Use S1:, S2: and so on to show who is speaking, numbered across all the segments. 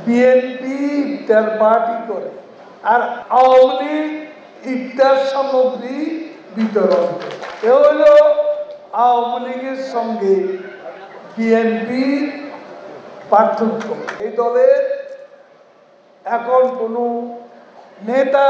S1: BNP ইফতার party করে আর আওয়ামী লীগ ইফতার সামগ্রী বিতরণ করে। এ হলো আওয়ামী লীগের সঙ্গে বিএনপির পার্থক্য। এই দলের এখন কোনো নেতা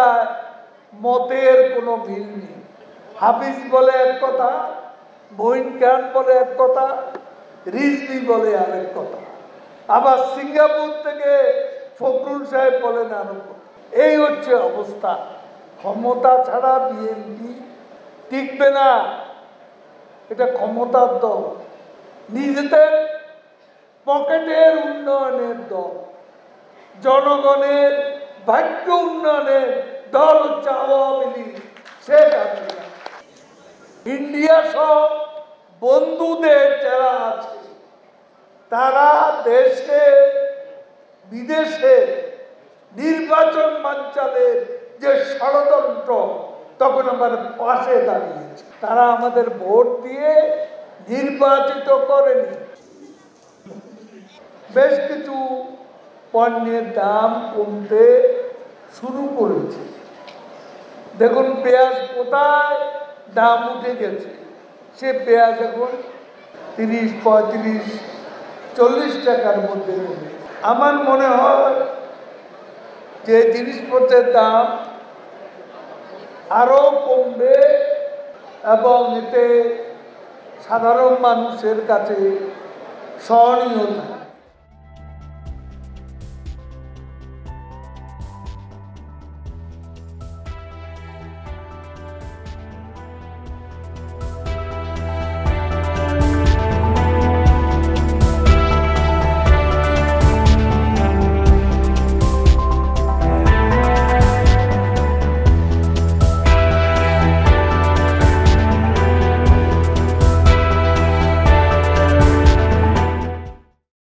S1: মতের কোনো মিল নেই। হাফিজ বলে এক কথা, মঈন খান বলে এক কথা, রিজভী বলে আরেক কথা, আবার সিঙ্গাপুর থেকে ফখরুল সাহেব বলেন আরেক কথা। এই হচ্ছে অবস্থা। ক্ষমতা ছাড়া বিএনপি টিকবে না। এটা ক্ষমতার দল, নিজেদের পকেটের উন্নয়নের দল, জনগণের ভাগ্য উন্নয়নের দল হচ্ছে আওয়ামী লীগ। শেখ হাসিনা ইন্ডিয়া সহ বন্ধুদের যারা আছে তারা দেশে বিদেশে নির্বাচন বানচালের যে ষড়যন্ত্র তখন আমার পাশে দাঁড়িয়েছে। তারা আমাদের ভোট দিয়ে নির্বাচিত করেনি। বেশ কিছু পণ্যের দাম কমতে শুরু করেছে। দেখুন পেঁয়াজ কোথায় দাম উঠে গেছে, সে পেঁয়াজ এখন 30, 35, 40 টাকার মধ্যে নেবে। আমার মনে হয় যে জিনিসপত্রের দাম আরও কমবে এবং এতে সাধারণ মানুষের কাছে সহনীয় থাকবে।